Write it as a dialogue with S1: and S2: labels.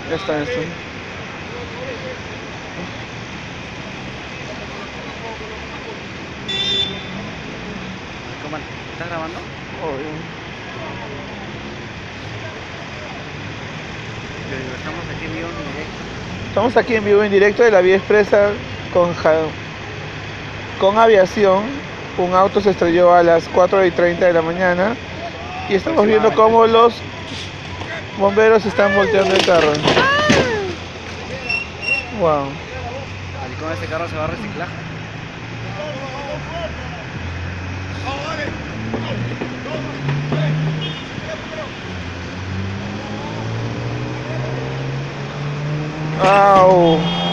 S1: Ya está esto.
S2: ¿Cómo? ¿Estás grabando?
S1: Obvio.
S2: Yo digo, estamos aquí en vivo en directo.
S1: Estamos aquí en vivo en directo de la vía expresa con aviación. Un auto se estrelló a las 4:30 de la mañana y estamos viendo cómo los bomberos están volteando el carro. Wow.
S2: Así con este carro se va a reciclar.
S1: Au.